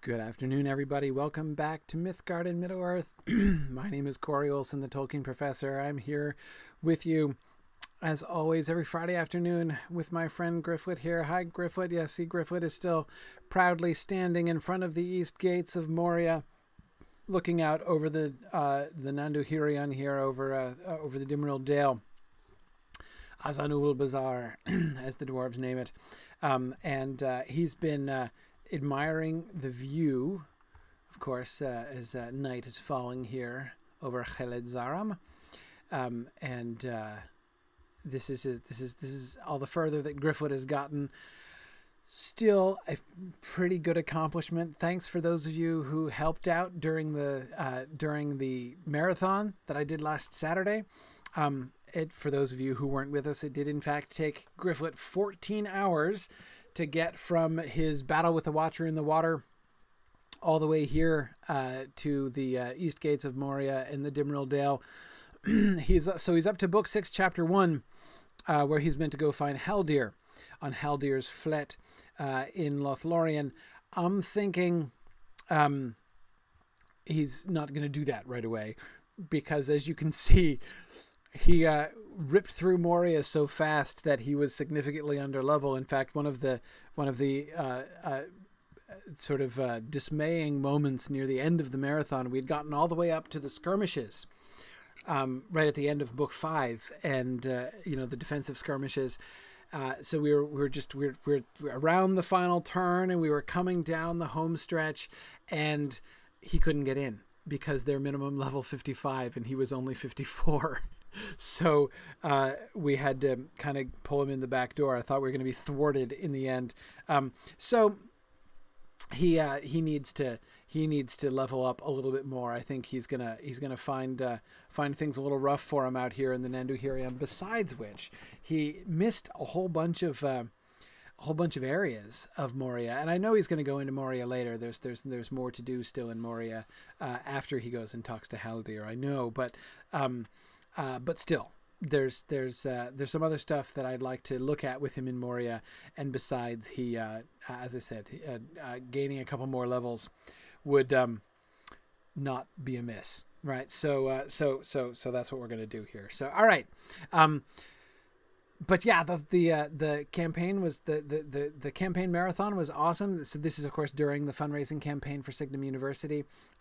Good afternoon, everybody. Welcome back to Mythgard in Middle-earth. My name is Corey Olson, the Tolkien Professor. I'm here with you, as always, every Friday afternoon with my friend Griffwood here. Hi, Griffwood. Yes, see, Griffwood is still proudly standing in front of the east gates of Moria, looking out over the Nanduhirion here, over the Dimrill Dale. Azanul Bazaar, as the dwarves name it. He's been admiring the view, of course, as night is falling here over Kheled Zaram, this is all the further that Griffwood has gotten. Still a pretty good accomplishment. Thanks for those of you who helped out during the marathon that I did last Saturday. For those of you who weren't with us, it did in fact take Griffwood 14 hours to get from his battle with the Watcher in the Water all the way here to the east gates of Moria in the Dimrill Dale. He's up to book 6, chapter 1, where he's meant to go find Haldir on Haldir's flet in Lothlorien. I'm thinking he's not going to do that right away, because as you can see, he ripped through Moria so fast that he was significantly under level. In fact, one of the dismaying moments near the end of the marathon, we'd gotten all the way up to the skirmishes, right at the end of book 5, and the defensive skirmishes. So we're around the final turn, and we were coming down the home stretch, and he couldn't get in because they're minimum level 55, and he was only 54. So we had to kind of pull him in the back door. I thought we were going to be thwarted in the end. So he needs to level up a little bit more. I think he's gonna find things a little rough for him out here in the Nanduhirion. Besides which, he missed a whole bunch of areas of Moria, and I know he's going to go into Moria later. There's more to do still in Moria after he goes and talks to Haldir. I know, but still, there's some other stuff that I'd like to look at with him in Moria. And besides, he, as I said, gaining a couple more levels would not be amiss, right? So that's what we're going to do here. So all right. But yeah, the campaign was the campaign marathon was awesome. So this is of course during the fundraising campaign for Signum University.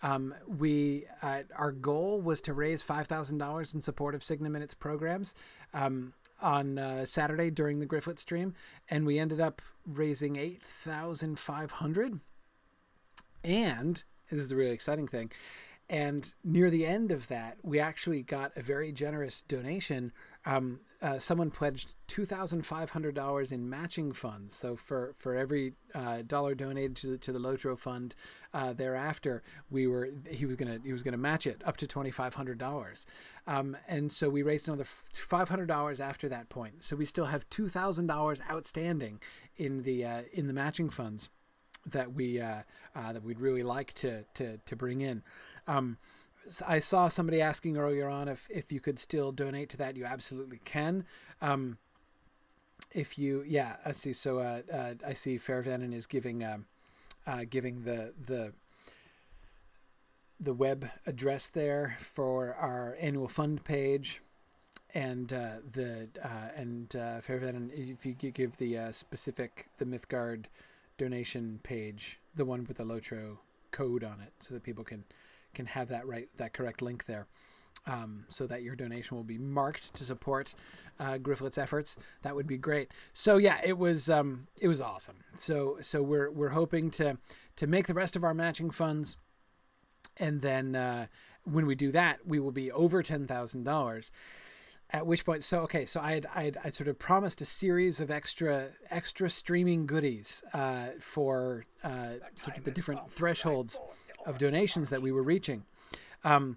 Our goal was to raise $5,000 in support of Signum and its programs on Saturday during the Griffwood stream, and we ended up raising $8,500. And this is the really exciting thing. And near the end of that, we actually got a very generous donation. Someone pledged $2,500 in matching funds. So for every dollar donated to the Lotro fund thereafter, he was gonna match it up to $2,500. And so we raised another $500 after that point. So we still have $2,000 outstanding in the matching funds that we'd really like to bring in. I saw somebody asking earlier on if you could still donate to that. You absolutely can. I see. So I see Fairvenon is giving the web address there for our annual fund page, and Fairvenon, if you could give the specific the Mythgard donation page, the one with the Lotro code on it, so that people can have that correct link there, so that your donation will be marked to support Grifflet's efforts. That would be great. So yeah, it was awesome. So we're hoping to make the rest of our matching funds, and then when we do that, we will be over $10,000. At which point, so I sort of promised a series of extra streaming goodies for sort of the different thresholds of donations that we were reaching. First,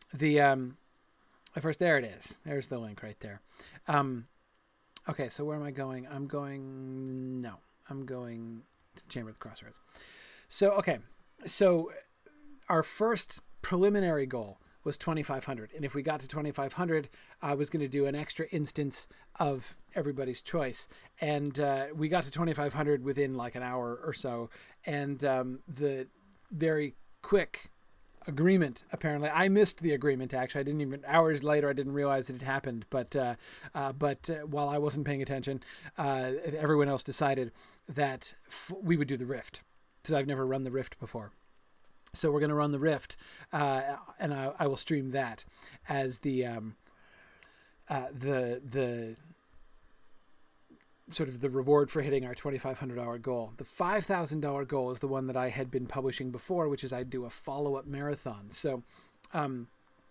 there it is. There's the link right there. Okay, so where am I going? I'm going to the Chamber of the Crossroads. So our first preliminary goal was 2,500. And if we got to 2,500, I was going to do an extra instance of everybody's choice. And we got to 2,500 within like an hour or so. And the very quick agreement. Apparently, I missed the agreement. Actually, I didn't even hours later. I didn't realize it had happened. But while I wasn't paying attention, everyone else decided that we would do the Rift, because I've never run the Rift before. So we're going to run the Rift, and I will stream that as the sort of the reward for hitting our 2,500-hour goal. The $5,000 goal is the one that I had been publishing before, which is I do a follow-up marathon. So I'm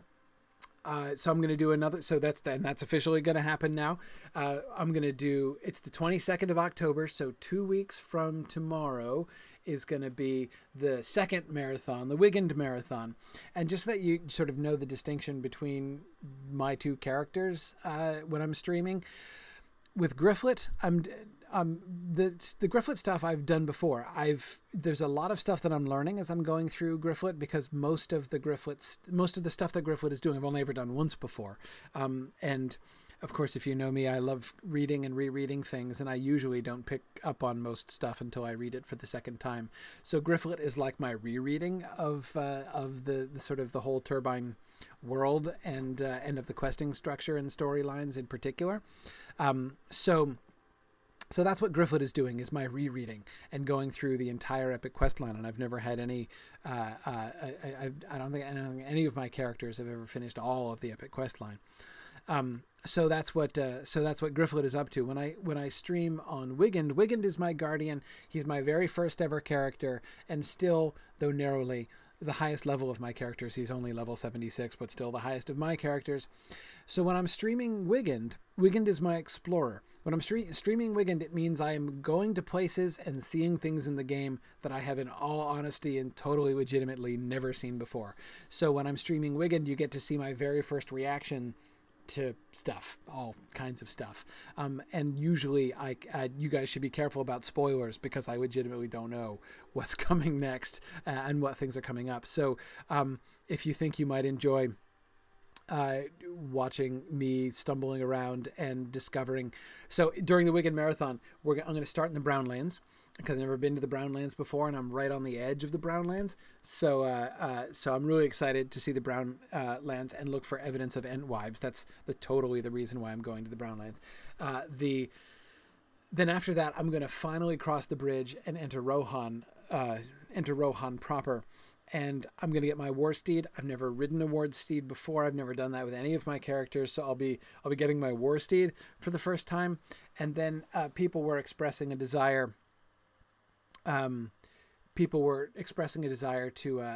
going to do another. So that's officially going to happen now. I'm going to do, it's the 22nd of October. So 2 weeks from tomorrow is going to be the second marathon, the Wigand Marathon. And just so that you sort of know the distinction between my two characters when I'm streaming. With Grifflet, the Grifflet stuff I've done before. There's a lot of stuff that I'm learning as I'm going through Grifflet, because most of the stuff that Grifflet is doing I've only ever done once before. And of course, if you know me, I love reading and rereading things, and I usually don't pick up on most stuff until I read it for the second time. So Grifflet is like my rereading of the sort of the whole Turbine world and of the questing structure and storylines in particular. So that's what Grifflet is doing, is my rereading and going through the entire Epic quest line. And I've never had any, I don't think any of my characters have ever finished all of the Epic quest line. So that's what Grifflet is up to. When I stream on Wigand is my guardian. He's my very first ever character, and still, though narrowly, the highest level of my characters. He's only level 76, but still the highest of my characters. So when I'm streaming Wigand is my explorer. When I'm streaming Wigand, it means I am going to places and seeing things in the game that I have, in all honesty and totally legitimately, never seen before. So when I'm streaming Wigand, you get to see my very first reaction to stuff, all kinds of stuff. And usually you guys should be careful about spoilers, because I legitimately don't know what's coming next and what things are coming up. So if you think you might enjoy watching me stumbling around and discovering. So during the Wigand Marathon, I'm going to start in the Brownlands, because I've never been to the Brownlands before, and I'm right on the edge of the Brownlands. So I'm really excited to see the Brownlands and look for evidence of Entwives. That's totally the reason why I'm going to the Brownlands. Then after that, I'm going to finally cross the bridge and enter Rohan proper. And I'm going to get my war steed. I've never ridden a war steed before. I've never done that with any of my characters. So I'll be getting my war steed for the first time. And then people were expressing a desire. People were expressing a desire to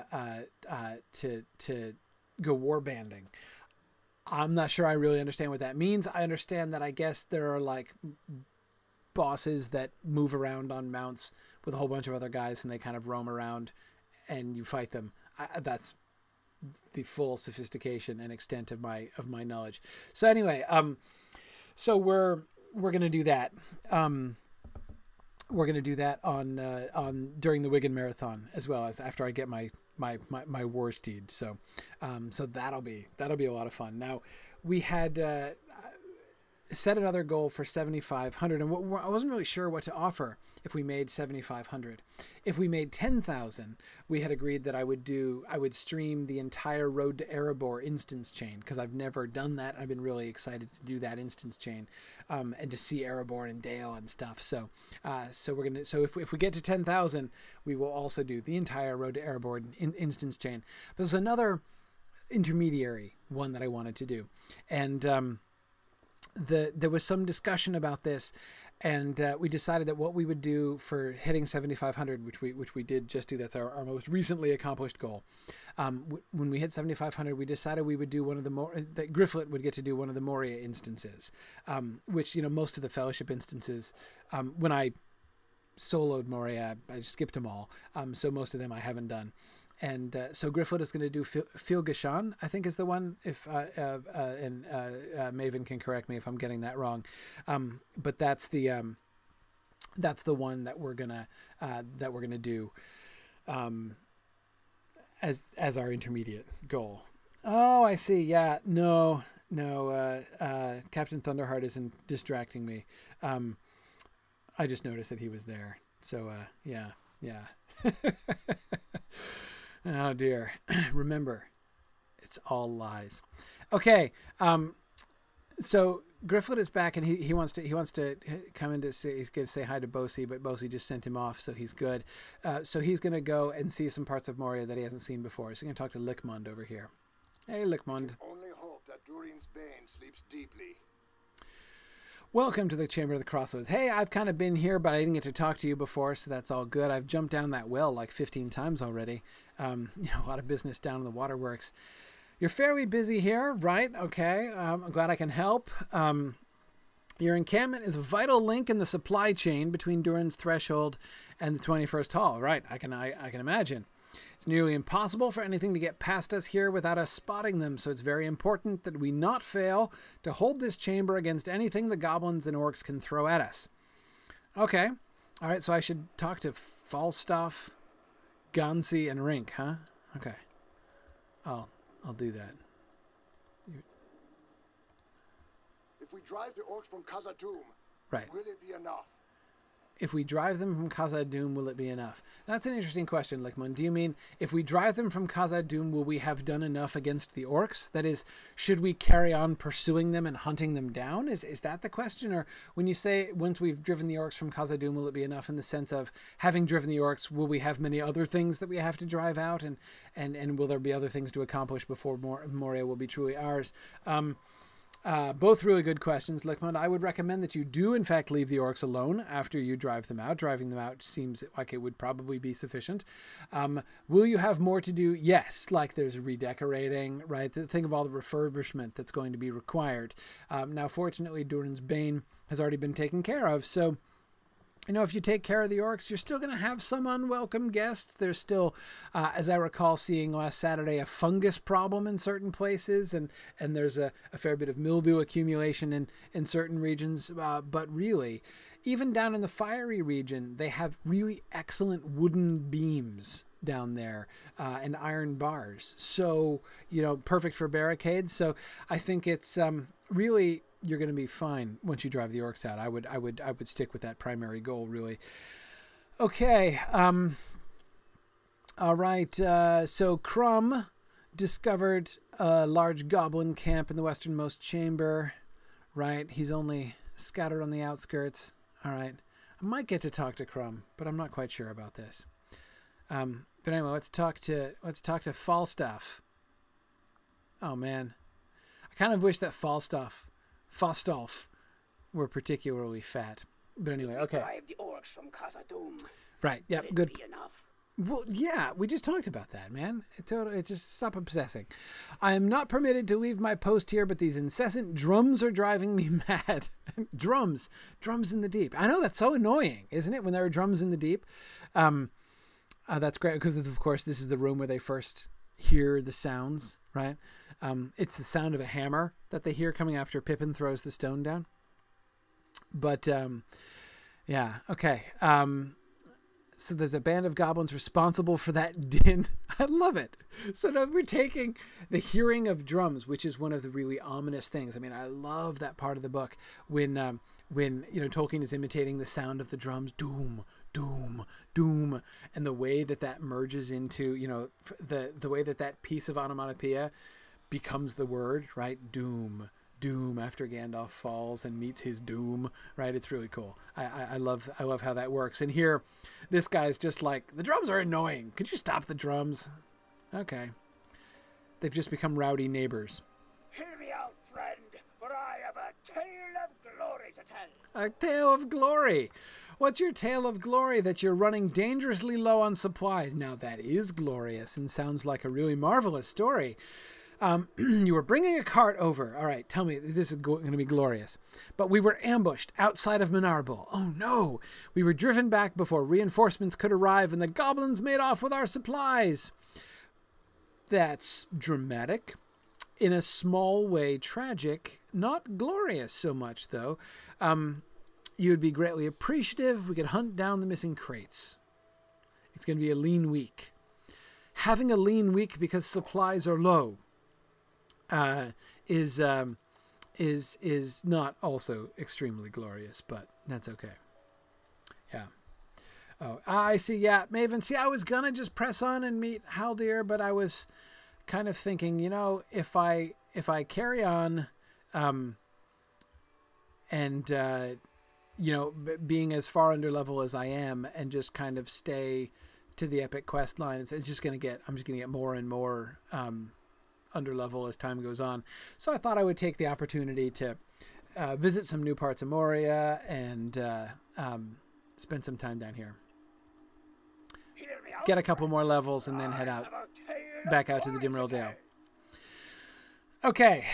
go war banding. I'm not sure I really understand what that means. I understand that I guess there are like bosses that move around on mounts with a whole bunch of other guys, and they kind of roam around and you fight them. That's the full sophistication and extent of my knowledge. So anyway, so we're going to do that. We're going to do that on during the Wigand Marathon, as well as after I get my war steed. So that'll be a lot of fun. Now, we had set another goal for 7,500, and I wasn't really sure what to offer if we made 7,500. If we made 10,000, we had agreed that I would stream the entire Road to Erebor instance chain, because I've never done that. I've been really excited to do that instance chain, and to see Erebor and Dale and stuff. So if we get to 10,000, we will also do the entire Road to Erebor instance chain. But there's another intermediary one that I wanted to do, and there was some discussion about this, and we decided that what we would do for hitting 7,500, which we did just do, that's our most recently accomplished goal. When we hit 7,500, we decided we would do that Grifflet would get to do one of the Moria instances, which, most of the Fellowship instances, when I soloed Moria, I skipped them all. So most of them I haven't done. And so Grifflet is going to do Filgashan, I think is the one. If Maven can correct me if I'm getting that wrong, but that's the one that we're gonna do as our intermediate goal. Oh, I see. Yeah, no. Captain Thunderheart isn't distracting me. I just noticed that he was there. So yeah. Oh dear. Remember, it's all lies. Okay. So Grifflet is back, and he wants to come in to say, he's going to say hi to Bosi, but Bosi just sent him off, so he's good. So he's going to go and see some parts of Moria that he hasn't seen before. So he's going to talk to Lickmund over here. Hey, Lickmund. Only hope that Durin's Bane sleeps deeply. Welcome to the Chamber of the Crossroads. Hey, I've kind of been here, but I didn't get to talk to you before, so that's all good. I've jumped down that well like 15 times already. A lot of business down in the waterworks. You're fairly busy here, right? Okay, I'm glad I can help. Your encampment is a vital link in the supply chain between Durin's Threshold and the 21st Hall. Right, I can imagine. It's nearly impossible for anything to get past us here without us spotting them, so it's very important that we not fail to hold this chamber against anything the goblins and orcs can throw at us. Okay, all right, so I should talk to Falstaff, Gansi, and Rink, huh? Okay, I'll do that. If we drive the orcs from Khazad-dûm, right. Will it be enough? If we drive them from Khazad-dûm, will it be enough? That's an interesting question, Lickmund. Do you mean if we drive them from Khazad-dûm, will we have done enough against the orcs? That is, should we carry on pursuing them and hunting them down? Is that the question? Or when you say once we've driven the orcs from Khazad-dûm, will it be enough in the sense of having driven the orcs, will we have many other things that we have to drive out? And will there be other things to accomplish before Moria will be truly ours? Both really good questions, Lickmund. I would recommend that you do, in fact, leave the orcs alone after you drive them out. Driving them out seems like it would probably be sufficient. Will you have more to do? Yes, like there's redecorating, right? Think of all the refurbishment that's going to be required. Now, fortunately, Durin's Bane has already been taken care of, so if you take care of the orcs, you're still going to have some unwelcome guests. There's still, as I recall seeing last Saturday, a fungus problem in certain places, and there's a fair bit of mildew accumulation in certain regions. But really, even down in the fiery region, they have really excellent wooden beams down there and iron bars. So, perfect for barricades. So I think it's really... You're going to be fine once you drive the orcs out. I would stick with that primary goal, really. Okay. All right. So Crumb discovered a large goblin camp in the westernmost chamber. Right. He's only scattered on the outskirts. All right. I might get to talk to Crumb, but I'm not quite sure about this. But anyway, let's talk to Falstaff. Oh man, I kind of wish that Falstaff were particularly fat. But anyway, okay. Drive the orcs from Khazad-dûm. Right, yeah, Will it good. be enough? Well, yeah, we just talked about that, man. It's just stop obsessing. I am not permitted to leave my post here, but these incessant drums are driving me mad. drums in the deep. I know, that's so annoying, isn't it, when there are drums in the deep? That's great, because of course this is the room where they first hear the sounds, right? It's the sound of a hammer that they hear coming after Pippin throws the stone down. But, yeah, okay. So there's a band of goblins responsible for that din. I love it. So now we're taking the hearing of drums, which is one of the really ominous things. I mean, I love that part of the book when Tolkien is imitating the sound of the drums, doom, doom, doom, and the way that merges into, the way that piece of onomatopoeia becomes the word, right? Doom, doom, after Gandalf falls and meets his doom, right? It's really cool. I love how that works. And here, this guy's just like, the drums are annoying. Could you stop the drums? Okay. They've just become rowdy neighbors. Hear me out, friend, for I have a tale of glory to tell. A tale of glory. What's your tale of glory? That you're running dangerously low on supplies. Now that is glorious and sounds like a really marvelous story. You were bringing a cart over. All right, tell me, this is going to be glorious. But we were ambushed outside of Menarbol. Oh no! We were driven back before reinforcements could arrive, and the goblins made off with our supplies. That's dramatic. In a small way, tragic. Not glorious so much, though. You would be greatly appreciative. We could hunt down the missing crates. It's going to be a lean week. Having a lean week because supplies are low is not also extremely glorious, but that's okay. Yeah. Oh, I see. Yeah, Maven. See, I was gonna just press on and meet Haldir, but I was kind of thinking, you know, if I carry on, and you know, being as far under level as I am, and just kind of stay to the epic quest line, it's just gonna get. I'm just gonna get more and more under level as time goes on. So I thought I would take the opportunity to visit some new parts of Moria and spend some time down here. Get a couple more levels and then head out back out to the Dimrill Dale. Okay.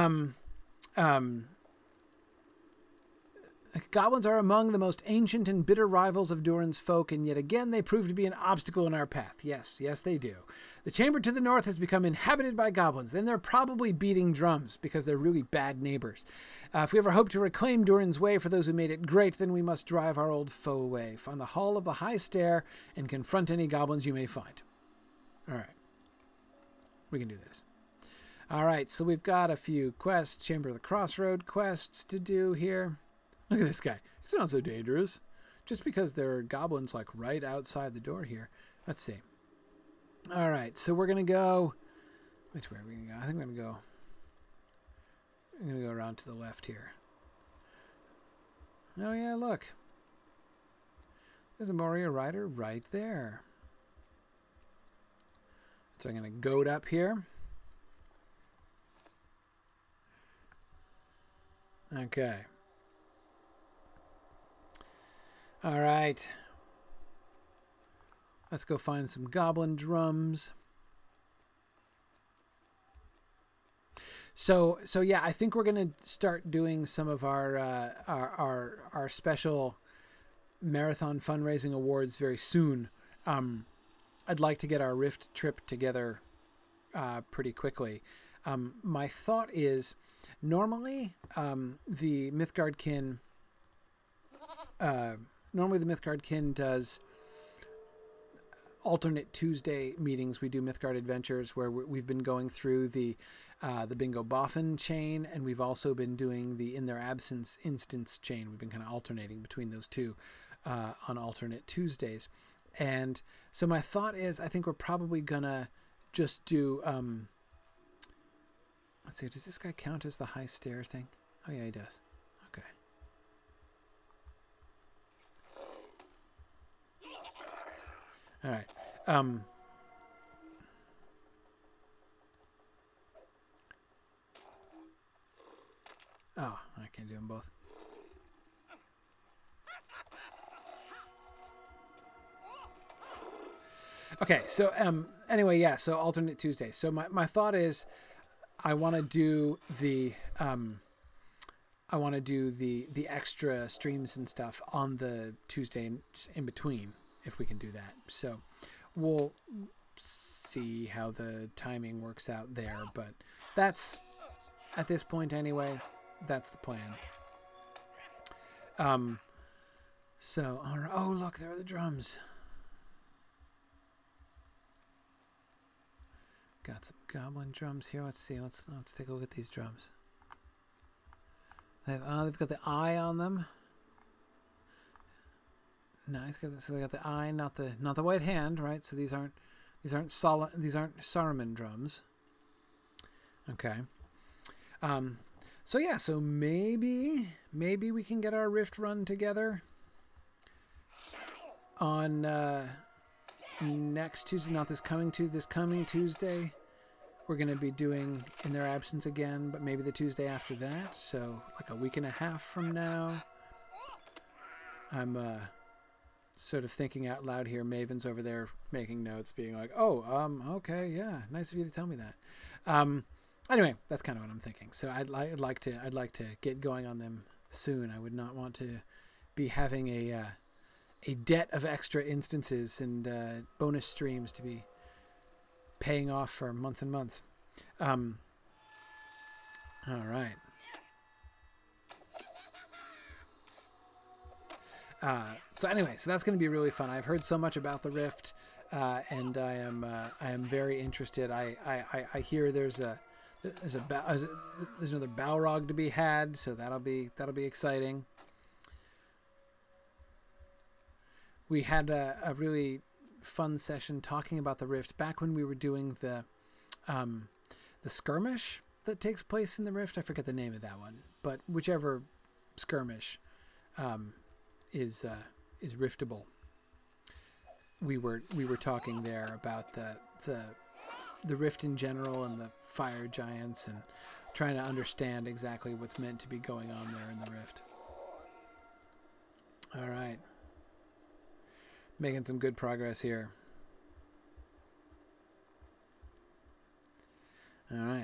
Goblins are among the most ancient and bitter rivals of Durin's folk, and yet again they prove to be an obstacle in our path. Yes, they do. The chamber to the north has become inhabited by goblins. Then they're probably beating drums because they're really bad neighbors. If we ever hope to reclaim Durin's way for those who made it great, then we must drive our old foe away. Find the Hall of the High Stair and confront any goblins you may find. All right. We can do this. All right, so we've got a few quests, Chamber of the Crossroad quests to do here. Look at this guy. It's not so dangerous. Just because there are goblins like right outside the door here. Let's see. All right, so we're going to go... Which way are we going to go? I think I'm going to go around to the left here. Oh, yeah, look. There's a Moria rider right there. So I'm going to goat up here. Okay. All right. Let's go find some goblin drums. So yeah, I think we're gonna start doing some of our special marathon fundraising awards very soon. I'd like to get our Rift trip together pretty quickly. My thought is normally the Mythgardkin does alternate Tuesday meetings. We do Mythgard Adventures where we've been going through the Bingo Boffin chain, and we've also been doing the In Their Absence instance chain. We've been kind of alternating between those two on alternate Tuesdays. And so my thought is I think we're probably gonna just do let's see, does this guy count as the high stair thing? Oh yeah, he does. Okay. All right. Oh, I can't do them both. Okay, so anyway, yeah, so alternate Tuesday. So my thought is I want to do the extra streams and stuff on the Tuesday in between, if we can do that. So we'll see how the timing works out there, but that's, at this point anyway, that's the plan. So, all right. Oh, look, there are the drums. Got some goblin drums here. Let's see. Let's take a look at these drums. They've got the eye on them. Nice. So they got the eye, not the white hand, right? So these aren't Saruman drums. Okay. So yeah. So maybe we can get our Rift run together on next Tuesday, not this coming Tuesday. This coming Tuesday, we're going to be doing In Their Absence again, but maybe the Tuesday after that. So like a week and a half from now. I'm sort of thinking out loud here. Maven's over there making notes, being like, "Oh, okay, yeah, nice of you to tell me that." Anyway, that's kind of what I'm thinking. So I'd like to get going on them soon. I would not want to be having a debt of extra instances and bonus streams to be paying off for months and months. All right. So anyway, so that's going to be really fun. I've heard so much about the Rift, and I am very interested. I hear there's another Balrog to be had, so that'll be exciting. we had a really fun session talking about the Rift back when we were doing the skirmish that takes place in the Rift. I forget the name of that one, but whichever skirmish is riftable. We were talking there about the Rift in general and the fire giants, and trying to understand exactly what's meant to be going on there in the Rift. All right. Making some good progress here. All right.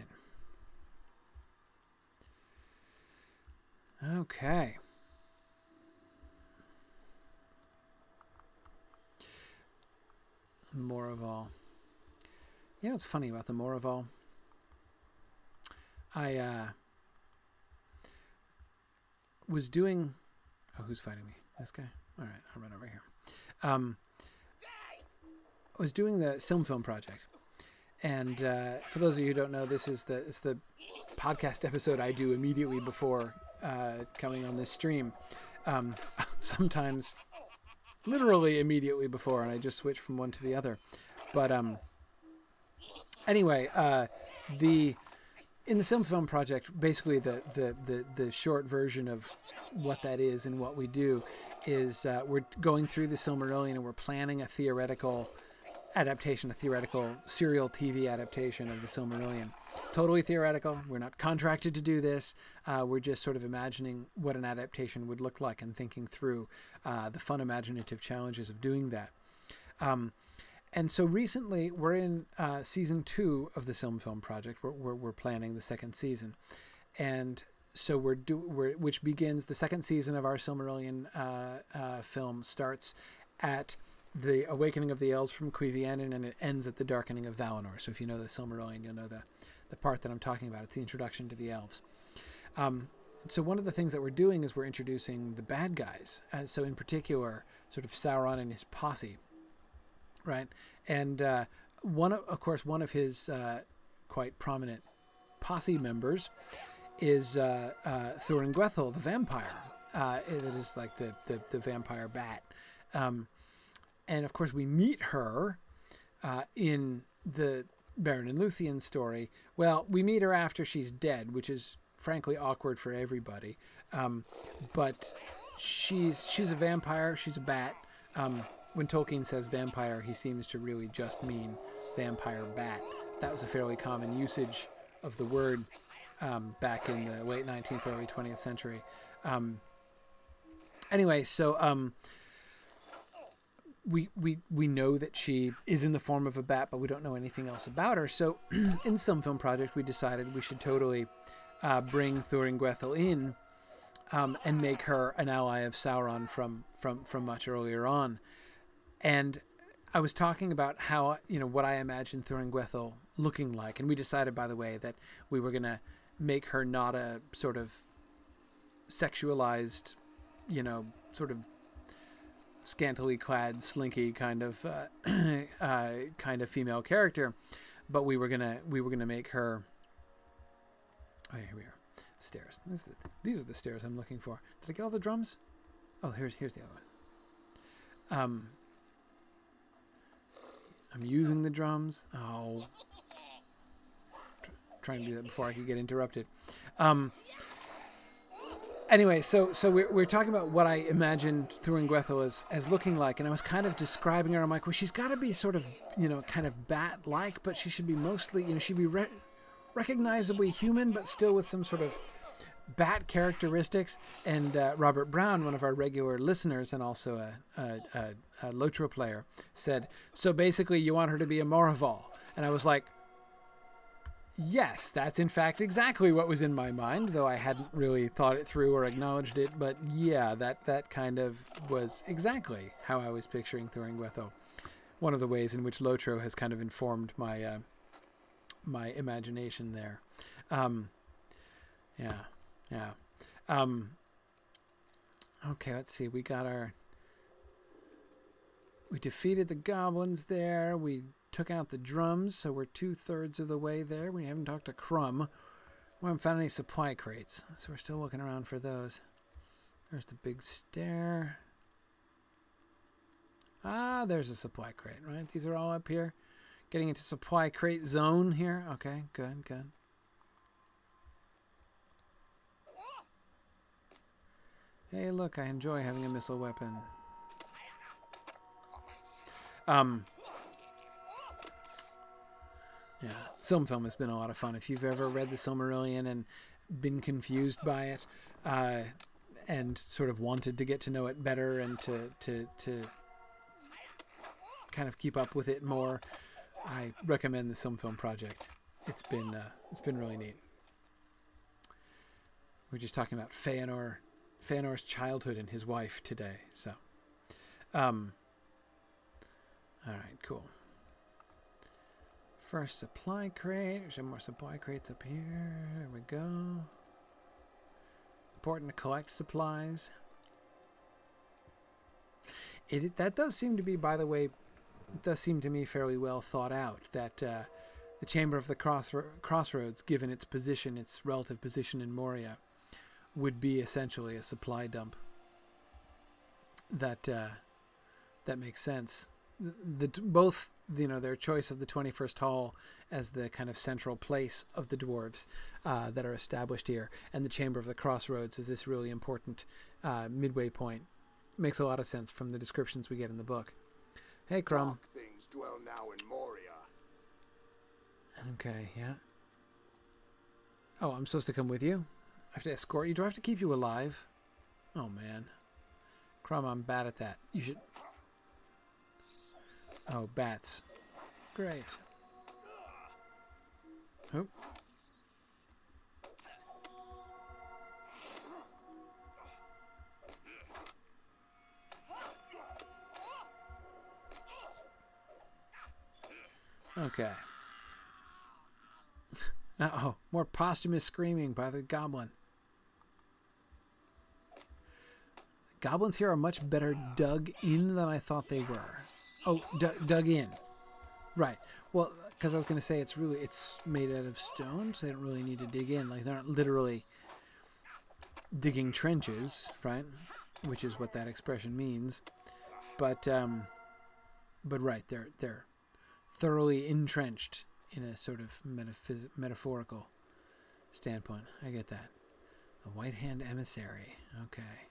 Okay. Moraval. You know what's funny about the Moraval? I was doing... Oh, who's fighting me? This guy? All right, I'll run over here. I was doing the Film project. And for those of you who don't know, it's the podcast episode I do immediately before coming on this stream. Sometimes literally immediately before, and I just switch from one to the other. But anyway, in the Film project, basically the short version of what that is and what we do is we're going through the Silmarillion, and we're planning a theoretical adaptation, a theoretical serial TV adaptation of the Silmarillion. Totally theoretical. We're not contracted to do this. We're just sort of imagining what an adaptation would look like and thinking through the fun imaginative challenges of doing that. And so recently we're in season 2 of the Film project. We're planning the second season. And so which begins the second season of our Silmarillion film starts at the awakening of the elves from Cuiviénen, and it ends at the darkening of Valinor. So if you know the Silmarillion, you'll know the part that I'm talking about. It's the introduction to the elves. So one of the things that we're doing is we're introducing the bad guys. So in particular, sort of Sauron and his posse, right? And one of his quite prominent posse members is Thuringwethil, the vampire. It is like the vampire bat. And of course, we meet her in the Beren and Luthien story. Well, we meet her after she's dead, which is frankly awkward for everybody. But she's a vampire. She's a bat. When Tolkien says vampire, he seems to really just mean vampire bat. That was a fairly common usage of the word back in the late 19th, early 20th century. Anyway, so we know that she is in the form of a bat, but we don't know anything else about her. So in some film project, we decided we should totally bring Thuringwethil in and make her an ally of Sauron from much earlier on. And I was talking about how, what I imagined Thuringwethil looking like. And we decided, by the way, that we were going to make her not a sort of sexualized, sort of scantily clad, slinky kind of female character, but we were gonna make her. Oh, here we are. Stairs. These are the stairs I'm looking for. Did I get all the drums? Oh, here's the other one. I'm using the drums. Oh, trying to do that before I could get interrupted. Anyway, so we're talking about what I imagined Thuringwethil as looking like, and I was kind of describing her. I'm like, well, she's got to be sort of, kind of bat-like, but she should be mostly, she'd be recognizably human, but still with some sort of bat characteristics. And Robert Brown, one of our regular listeners and also a Lotro player, said, so basically you want her to be a Moraval. And I was like, yes, that's in fact exactly what was in my mind, though I hadn't really thought it through or acknowledged it. But yeah, that kind of was exactly how I was picturing Thuringwethil. One of the ways in which Lotro has kind of informed my my imagination there. Yeah. Okay, let's see. We defeated the goblins there. We took out the drums, so we're 2/3 of the way there. We haven't talked to Crumb. We haven't found any supply crates, so we're still looking around for those. There's the big stair. Ah, there's a supply crate, right? These are all up here. Getting into supply crate zone here. Okay, good, good. Hey, look, I enjoy having a missile weapon. Yeah, Silmarillion has been a lot of fun. If you've ever read the Silmarillion and been confused by it, and sort of wanted to get to know it better and to kind of keep up with it more, I recommend the Silmarillion project. It's been really neat. We're just talking about Feanor's childhood and his wife today. So, all right, cool. First supply crate. There's some more supply crates up here. There we go. Important to collect supplies. That does seem to be, by the way, it does seem to me fairly well thought out. That the Chamber of the Crossroads, given its position, its relative position in Moria, would be essentially a supply dump. That makes sense. Both, their choice of the 21st Hall as the kind of central place of the dwarves that are established here, and the Chamber of the Crossroads as this really important midway point, makes a lot of sense from the descriptions we get in the book. Hey, Crumb. Dark things dwell now in Moria. Okay, yeah. Oh, I'm supposed to come with you? I have to escort you? Do I have to keep you alive? Oh, man. Crumb, I'm bad at that. You should... Oh, bats. Great. Oh. Okay. Uh-oh, more posthumous screaming by the goblin. Goblins here are much better dug in than I thought they were. Oh, dug in. Right. Well, because I was going to say it's made out of stone, so they don't really need to dig in. Like, they're not literally digging trenches, right? Which is what that expression means. But right, they're thoroughly entrenched in a sort of metaphorical standpoint. I get that. A White Hand emissary. Okay.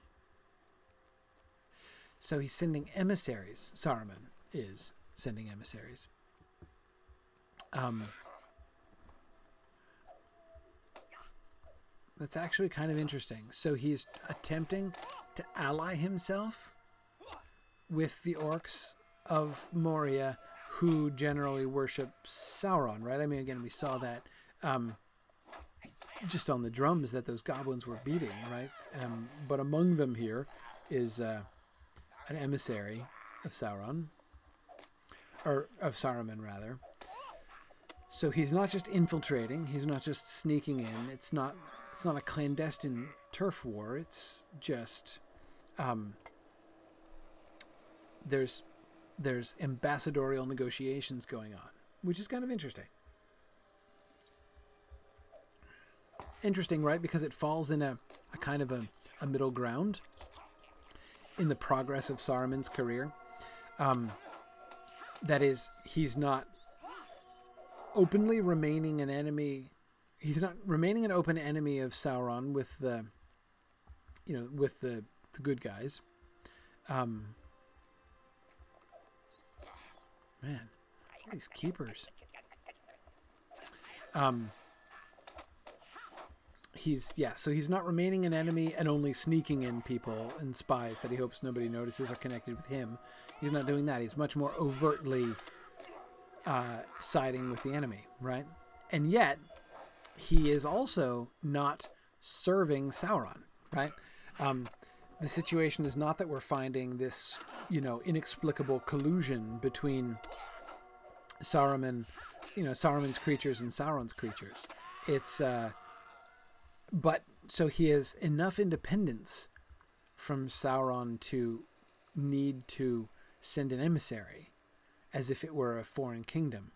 So he's sending emissaries. Saruman is sending emissaries. That's actually kind of interesting. So he's attempting to ally himself with the orcs of Moria, who generally worship Sauron, right? I mean, again, we saw that just on the drums that those goblins were beating, right? But among them here is an emissary of Sauron, or of Saruman, rather. So he's not just infiltrating, he's not just sneaking in, it's not a clandestine turf war, it's just there's ambassadorial negotiations going on, which is kind of interesting. Interesting, right? Because it falls in a kind of a middle ground in the progress of Saruman's career. That is, he's not openly remaining an enemy. He's not remaining an open enemy of Sauron with the good guys. Man, all these keepers. So he's not remaining an enemy and only sneaking in people and spies that he hopes nobody notices are connected with him. He's not doing that. He's much more overtly siding with the enemy, right? And yet, he is also not serving Sauron, right? The situation is not that we're finding this, inexplicable collusion between Saruman's creatures and Sauron's creatures. It's, but so he has enough independence from Sauron to need to send an emissary as if it were a foreign kingdom.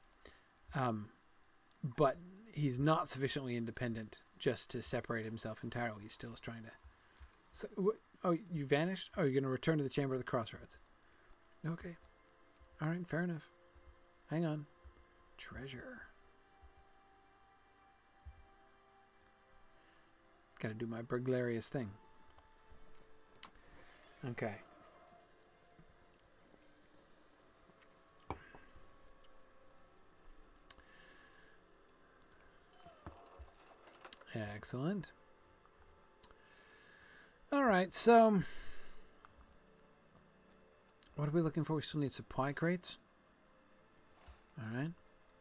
But he's not sufficiently independent just to separate himself entirely. He still is trying to... So, oh, you vanished? Oh, you're going to return to the Chamber of the Crossroads. Okay. All right, fair enough. Hang on. Treasure. Gotta do my burglarious thing. Okay. Excellent. All right, so what are we looking for? We still need supply crates. All right.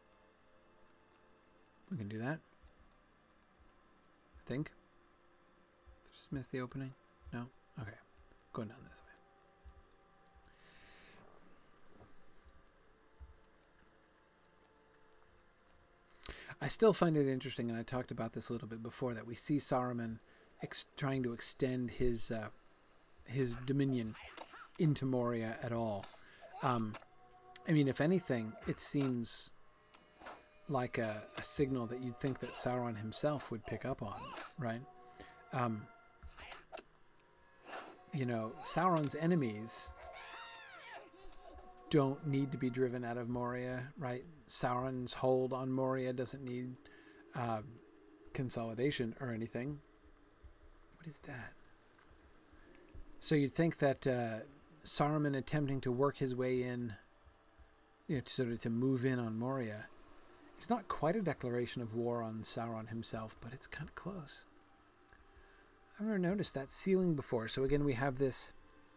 We can do that. I think. Just missed the opening? No? Okay. Going down this way. I still find it interesting, and I talked about this a little bit before, that we see Saruman trying to extend his dominion into Moria at all. I mean, if anything, it seems like a signal that you'd think that Sauron himself would pick up on, right? You know, Sauron's enemies don't need to be driven out of Moria, right? Sauron's hold on Moria doesn't need consolidation or anything. What is that? So you'd think that Saruman attempting to work his way in, you know, sort of to move in on Moria, it's not quite a declaration of war on Sauron himself, but it's kind of close. I've never noticed that ceiling before. So again, we have this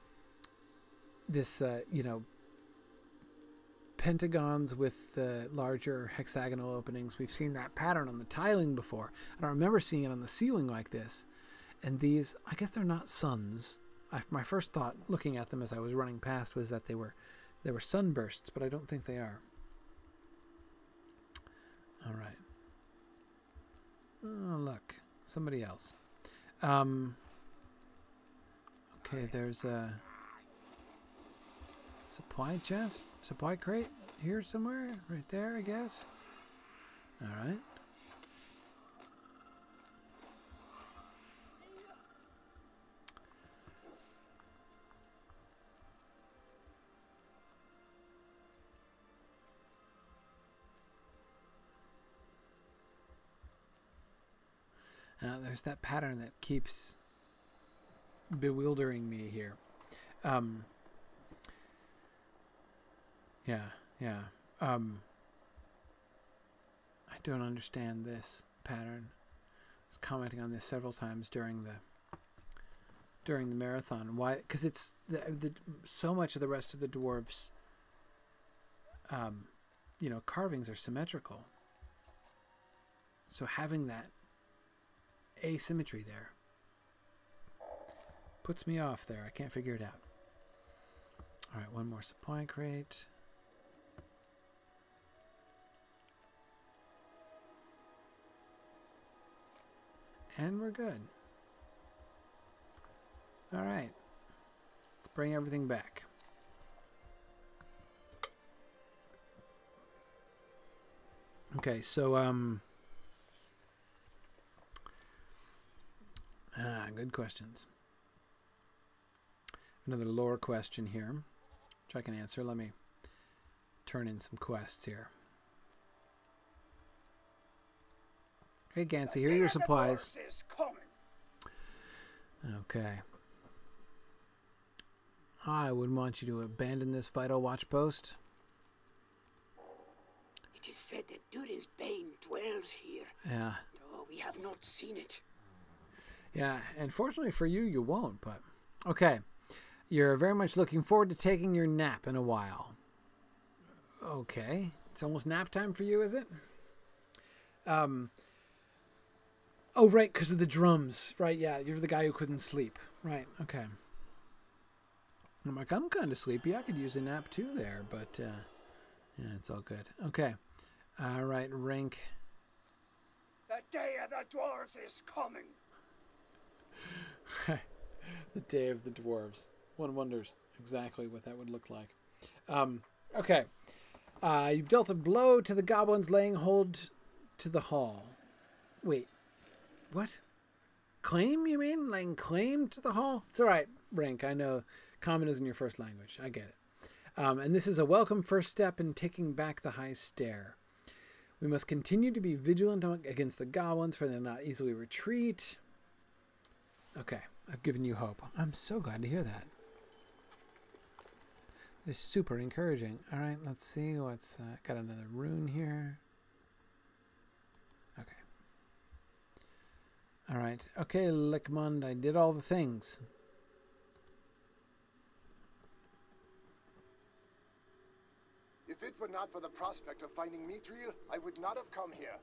you know, pentagons with the larger hexagonal openings. We've seen that pattern on the tiling before. I don't remember seeing it on the ceiling like this. And these, I guess they're not suns. My first thought looking at them as I was running past was that they were sunbursts, but I don't think they are. All right. Oh, look. Somebody else. Okay, there's a supply chest, supply crate here somewhere, right there, I guess. All right. There's that pattern that keeps bewildering me here. Yeah. I don't understand this pattern. I was commenting on this several times during the marathon. Why? Because it's so much of the rest of the dwarves, you know, carvings are symmetrical. So having that asymmetry there puts me off there. I can't figure it out. All right, one more supply crate. And we're good. All right. Let's bring everything back. Okay, so good questions. Another lore question here, which I can answer. Let me turn in some quests here. Hey, Gansey, here are your supplies. Okay. I wouldn't want you to abandon this vital watch post. It is said that Durin's bane dwells here. Yeah. Though we have not seen it. Yeah, and fortunately for you, you won't, but... Okay. You're very much looking forward to taking your nap in a while. Okay. It's almost nap time for you, is it? Oh, right, because of the drums. Right, yeah, you're the guy who couldn't sleep. Right, okay. I'm like, I'm kind of sleepy. I could use a nap too there, but yeah, it's all good. Okay. All right, rank. The day of the dwarves is coming. The day of the dwarves. One wonders exactly what that would look like. Okay. You've dealt a blow to the goblins laying hold to the hall. Wait. What? Claim, you mean? Laying claim to the hall? It's all right, Rank. I know common isn't your first language. I get it. And this is a welcome first step in taking back the High Stair. We must continue to be vigilant against the goblins, for they will not easily retreat. Okay, I've given you hope. I'm so glad to hear that. It's super encouraging. All right, let's see what's... got another rune here. Okay. All right. Okay, Lickmund, I did all the things. If it were not for the prospect of finding Mithril, I would not have come here.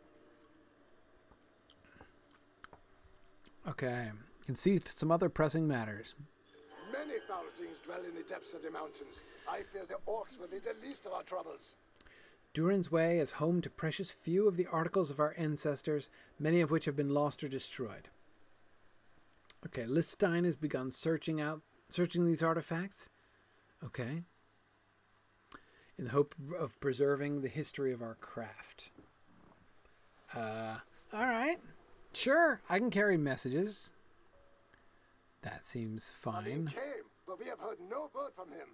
Okay. You can see some other pressing matters. Many foul things dwell in the depths of the mountains. I fear the orcs will be the least of our troubles. Durin's Way is home to precious few of the articles of our ancestors, many of which have been lost or destroyed. Okay, Listein has begun searching these artifacts. Okay. In the hope of preserving the history of our craft. All right. Sure, I can carry messages. That seems fine. He came, but we have heard no word from him.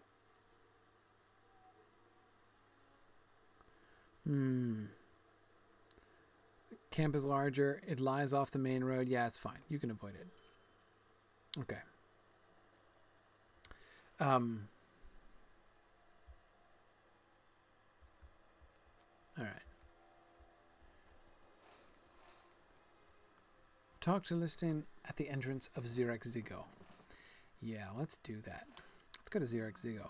Camp is larger. It lies off the main road. Yeah, it's fine. You can avoid it. Okay. All right. Talk to Listein at the entrance of Xeric Zigo. Yeah, let's do that. Let's go to Xeric Zigo.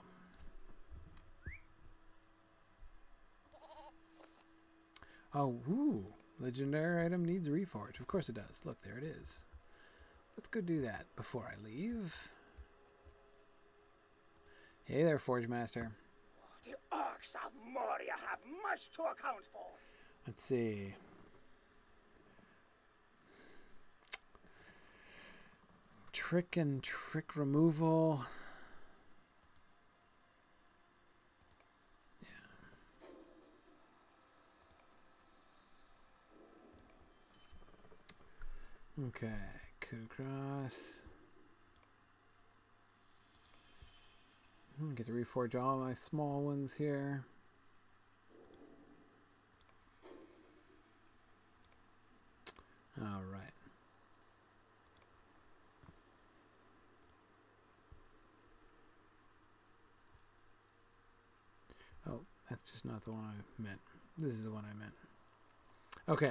Oh, ooh. Legendary item needs reforge. Of course it does. Look, there it is. Let's go do that before I leave. Hey there, Forge Master. The orcs of Moria have much to account for. Let's see. Trick and trick removal. Yeah. Okay, coup cross. Get to reforge all my small ones here. All right. Oh, that's just not the one I meant. This is the one I meant. Okay.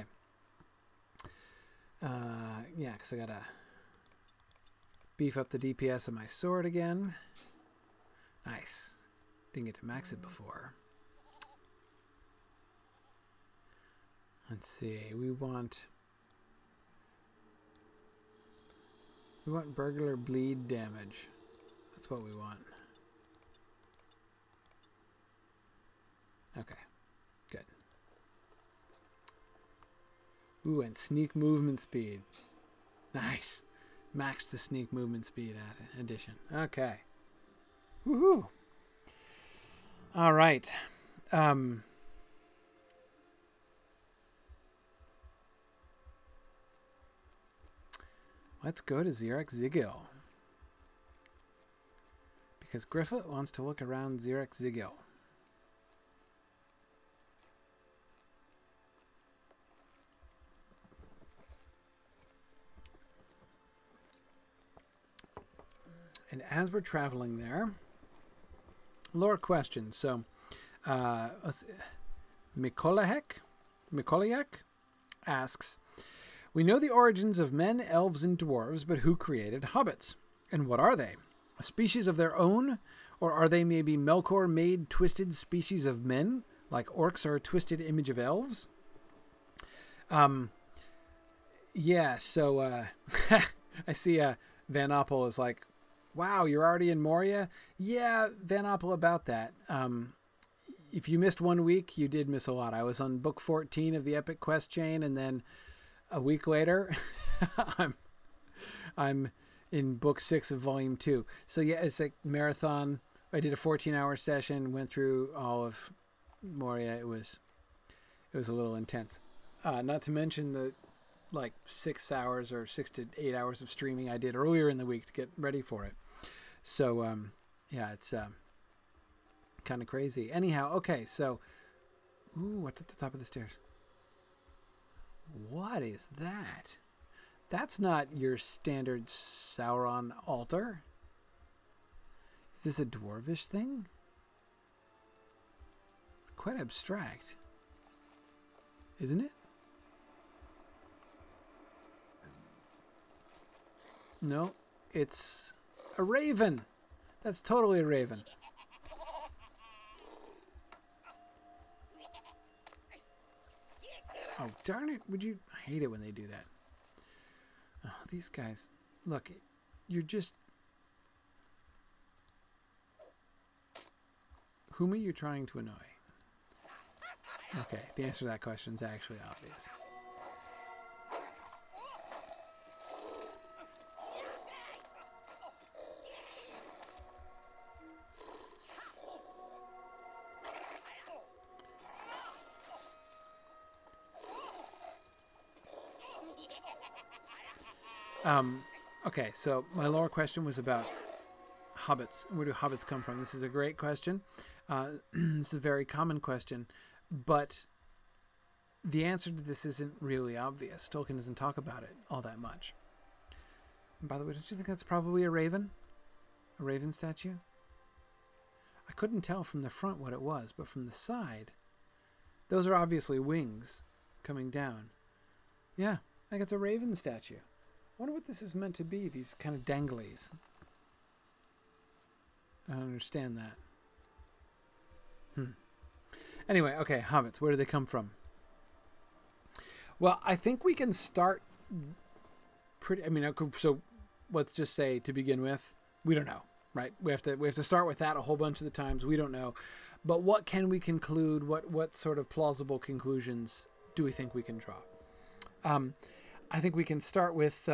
Yeah, because I gotta beef up the DPS of my sword again. Nice. Didn't get to max it before. Let's see. We want burglar bleed damage. That's what we want. Okay. Good. Ooh, and sneak movement speed. Nice. Max the sneak movement speed addition. Okay. Woohoo! All right. Let's go to Xeric Zigil. Because Griffith wants to look around Xeric Zigil. And as we're traveling there, lore question. So, Mikoliak asks, we know the origins of men, elves, and dwarves, but who created hobbits? And what are they? A species of their own? Or are they maybe Melkor-made twisted species of men, like orcs are a twisted image of elves? Yeah, so I see Van Oppel is like, wow, you're already in Moria? Yeah, Van Oppel, about that. If you missed 1 week, you did miss a lot. I was on book 14 of the Epic Quest chain, and then a week later, I'm in book 6 of volume 2. So yeah, it's like marathon. I did a 14-hour session, went through all of Moria. It was a little intense. Not to mention the like 6 hours or 6 to 8 hours of streaming I did earlier in the week to get ready for it. So yeah, it's kind of crazy. Anyhow, okay, so... Ooh, what's at the top of the stairs? What is that? That's not your standard Sauron altar. Is this a dwarvish thing? It's quite abstract. Isn't it? No, it's a raven. That's totally a raven. Oh, darn it. Would you... I hate it when they do that. Oh, these guys... Look, you're just... Whom are you trying to annoy? Okay, the answer to that question is actually obvious. Okay, so my lower question was about hobbits. Where do hobbits come from? This is a great question. This is a very common question, but the answer to this isn't really obvious. Tolkien doesn't talk about it all that much. And by the way, don't you think that's probably a raven? A raven statue? I couldn't tell from the front what it was, but from the side, those are obviously wings coming down. Yeah, I think it's a raven statue. I wonder what this is meant to be, these kind of danglies. I don't understand that. Anyway, okay, hobbits, where do they come from? Well, I think we can start so let's just say to begin with, we don't know, right? We have to start with that a whole bunch of the times. We don't know. But what can we conclude? What sort of plausible conclusions do we think we can draw? I think we can start with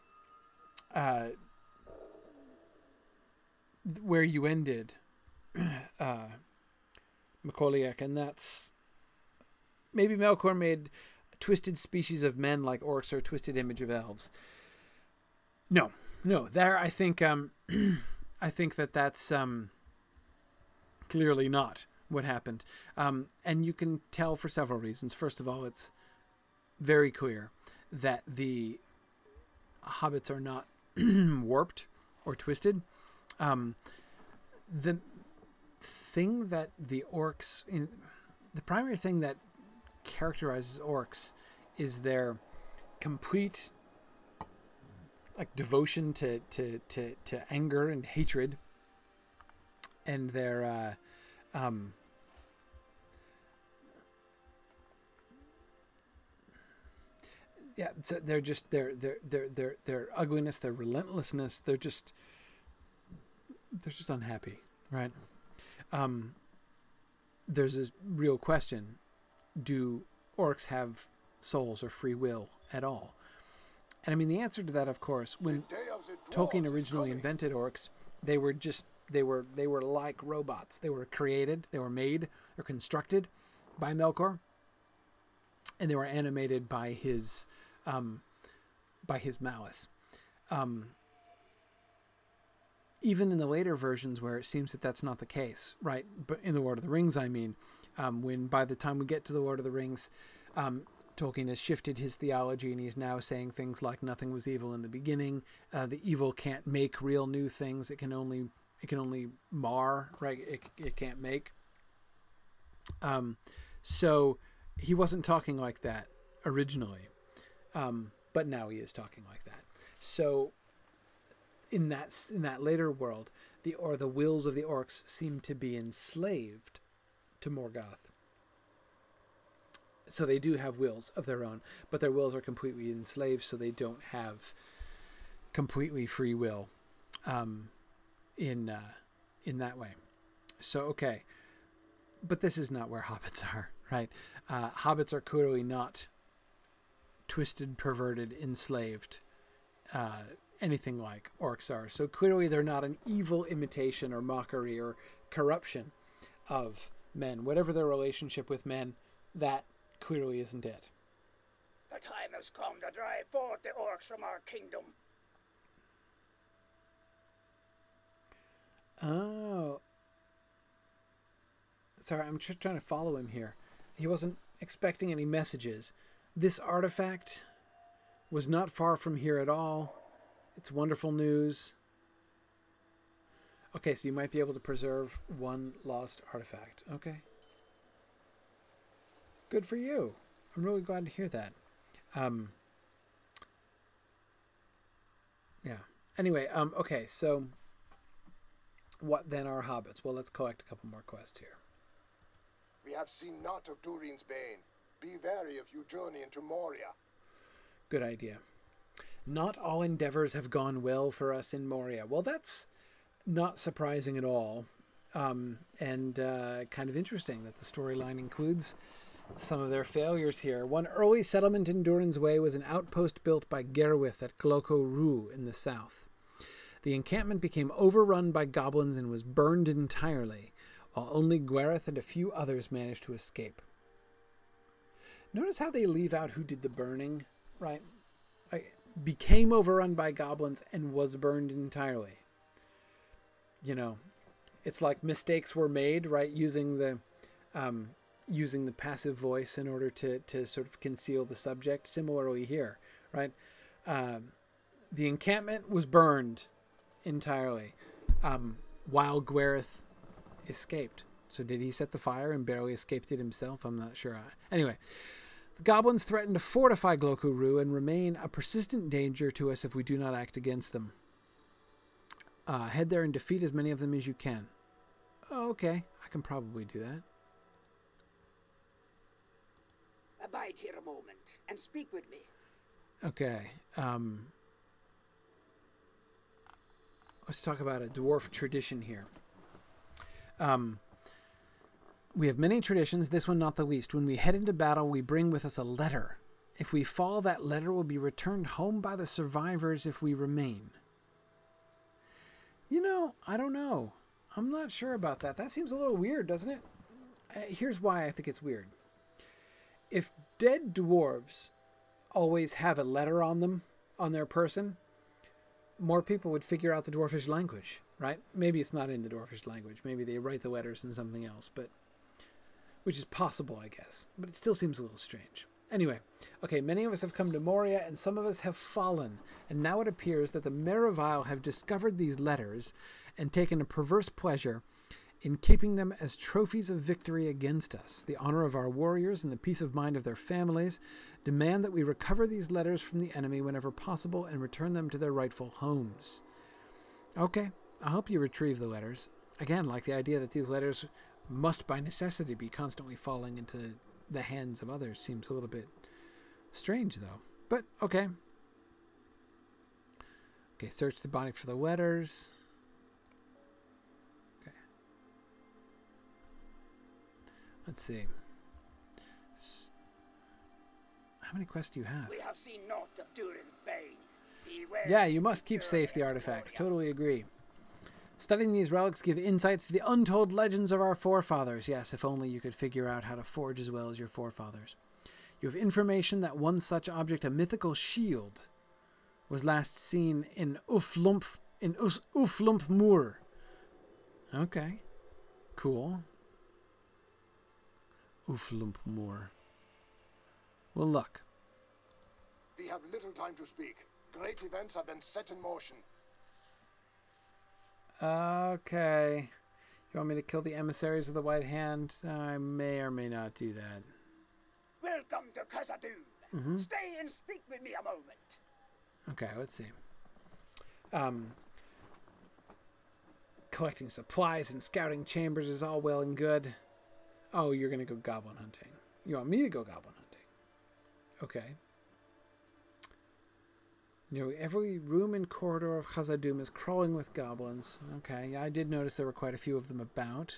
where you ended, Macoliac, and that's maybe Melkor made a twisted species of men like orcs or a twisted image of elves. No, there I think I think that's clearly not what happened, and you can tell for several reasons. First of all, it's very clear that the hobbits are not warped or twisted. The thing that the orcs, the primary thing that characterizes orcs is their complete devotion to anger and hatred, and their so they're just their ugliness, their relentlessness. They're just unhappy, right? There's this real question: do orcs have souls or free will at all? And I mean, the answer to that, of course, when Tolkien originally invented orcs, they were like robots. They were created, they were made or constructed by Melkor, and they were animated by his malice. Even in the later versions where it seems that that's not the case, right? But in the Lord of the Rings, I mean, when by the time we get to the Lord of the Rings, Tolkien has shifted his theology and he's now saying things like nothing was evil in the beginning. The evil can't make real new things. It can only mar, right? It can't make. So he wasn't talking like that originally, but now he is talking like that. So in that later world, the wills of the orcs seem to be enslaved to Morgoth. So they do have wills of their own, but their wills are completely enslaved, so they don't have completely free will in that way. So, okay. But this is not where hobbits are, right? Hobbits are clearly not twisted, perverted, enslaved, anything like orcs are. So clearly they're not an evil imitation or mockery or corruption of men. Whatever their relationship with men, that clearly isn't it. The time has come to drive forth the orcs from our kingdom. Oh. Sorry, I'm just trying to follow him here. He wasn't expecting any messages. This artifact was not far from here at all. It's wonderful news. Okay, so you might be able to preserve one lost artifact. Okay. Good for you. I'm really glad to hear that. Yeah. Anyway, okay, so what then are hobbits? Well, let's collect a couple more quests here. We have seen naught of Durin's Bane. Be wary if you journey into Moria. Good idea. Not all endeavors have gone well for us in Moria. Well, that's not surprising at all. And kind of interesting that the storyline includes some of their failures here. One early settlement in Durin's Way was an outpost built by Gerwith at Gloko Rue in the south. The encampment became overrun by goblins and was burned entirely, while only Gwerith and a few others managed to escape. Notice how they leave out who did the burning, right? Became overrun by goblins and was burned entirely. You know, it's like mistakes were made, right? Using the passive voice in order to sort of conceal the subject. Similarly here, right? The encampment was burned entirely, while Gwerith escaped. So did he set the fire and barely escaped it himself? I'm not sure. Anyway, the goblins threaten to fortify Gloko Rue and remain a persistent danger to us if we do not act against them. Head there and defeat as many of them as you can. Oh, okay, I can probably do that. Abide here a moment and speak with me. Okay. Let's talk about a dwarf tradition here. We have many traditions, this one not the least. When we head into battle, we bring with us a letter. If we fall, that letter will be returned home by the survivors if we remain. You know, I don't know. I'm not sure about that. That seems a little weird, doesn't it? Here's why I think it's weird. If dead dwarves always have a letter on them, on their person, more people would figure out the dwarfish language, right? Maybe it's not in the dwarfish language. Maybe they write the letters in something else, but which is possible, I guess. But it still seems a little strange. Anyway, okay, many of us have come to Moria, and some of us have fallen. And now it appears that the Merivale have discovered these letters and taken a perverse pleasure in keeping them as trophies of victory against us. The honor of our warriors and the peace of mind of their families demand that we recover these letters from the enemy whenever possible and return them to their rightful homes. Okay, I'll help you retrieve the letters. Again, like the idea that these letters must by necessity be constantly falling into the hands of others seems a little bit strange, though. But, okay. Okay, search the body for the letters. Okay. Let's see. How many quests do you have? We have seen naught of Durin's Bane. Beware. Yeah, you must keep safe the artifacts. Totally agree. Studying these relics give insights to the untold legends of our forefathers. Yes, if only you could figure out how to forge as well as your forefathers. You have information that one such object, a mythical shield, was last seen in Uflump Moor. Okay, cool. Uflump Moor. Well, look. We have little time to speak. Great events have been set in motion. Okay. You want me to kill the emissaries of the White Hand? I may or may not do that. Welcome to Khazad-dûm. Stay and speak with me a moment. Okay, let's see. Collecting supplies and scouting chambers is all well and good. Oh, you're going to go goblin hunting. You want me to go goblin hunting? Okay. Nearly every room and corridor of Khazad-dûm is crawling with goblins. Okay, yeah, I did notice there were quite a few of them about.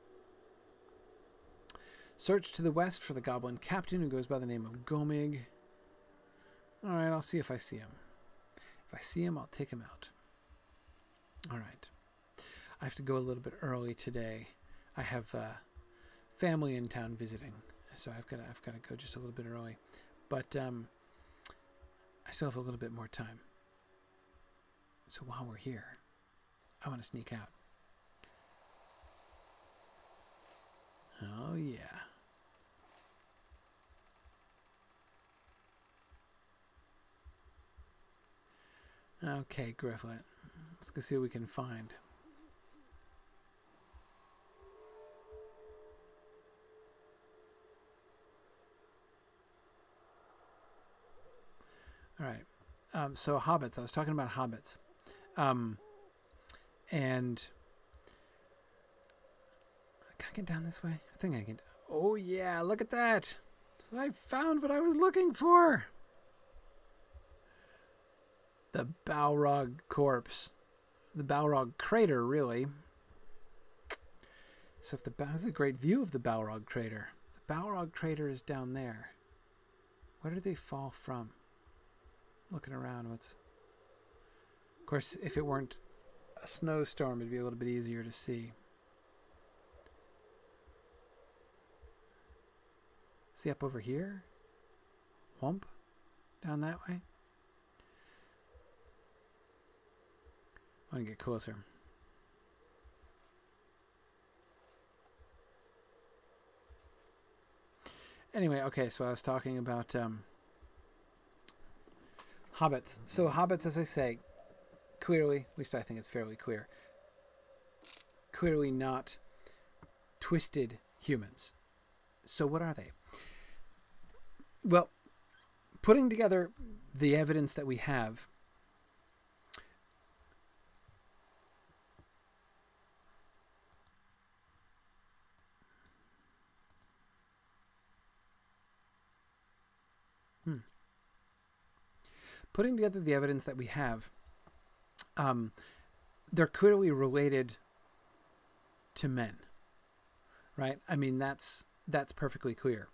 Search to the west for the goblin captain who goes by the name of Gomig. Alright, I'll see if I see him. If I see him, I'll take him out. Alright. I have to go a little bit early today. I have family in town visiting, so I've got to go just a little bit early. But I still have a little bit more time. So while we're here, I want to sneak out. Oh, yeah. Okay, Grifflet. Let's go see what we can find. All right. So hobbits. I was talking about hobbits. And can I get down this way? I think I can. Oh, yeah. Look at that. I found what I was looking for. The Balrog corpse. The Balrog crater, really. So if that's a great view of the Balrog crater. The Balrog crater is down there. Where did they fall from? Looking around, of course, if it weren't a snowstorm, it'd be a little bit easier to see. See up over here? Whomp? Down that way? I want to get closer. Anyway, okay, so I was talking about hobbits. So hobbits, as I say, clearly, at least I think it's fairly clear, clearly not twisted humans. So what are they? Well, putting together the evidence that we have, they're clearly related to men, right? I mean, that's perfectly clear.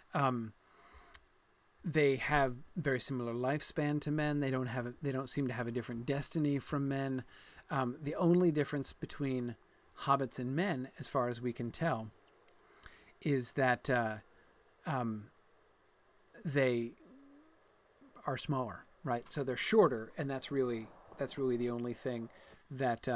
They have very similar lifespan to men. They don't seem to have a different destiny from men. The only difference between hobbits and men, as far as we can tell, is that they are smaller, right? So they're shorter, and that's really the only thing that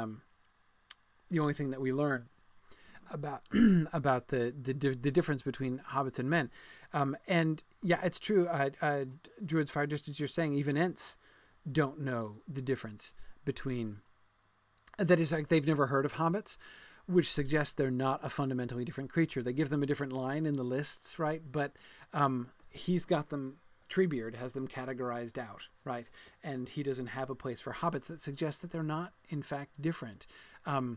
we learn about about the difference between hobbits and men. And yeah, it's true. Druid's Fire, just as you're saying, even Ents don't know the difference between. That is, like, they've never heard of hobbits, which suggests they're not a fundamentally different creature. They give them a different line in the lists, right? But he's got them. Treebeard has them categorized out, right? And he doesn't have a place for hobbits. That suggests that they're not, in fact, different. I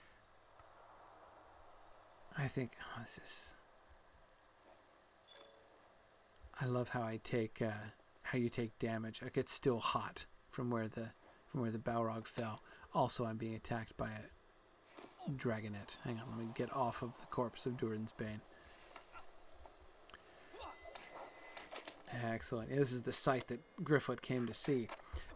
think I love how how you take damage. Like, it's still hot from where the Balrog fell. Also, I'm being attacked by a dragonette. Hang on, let me get off of the corpse of Durin's Bane. Excellent. This is the site that Grifflet came to see.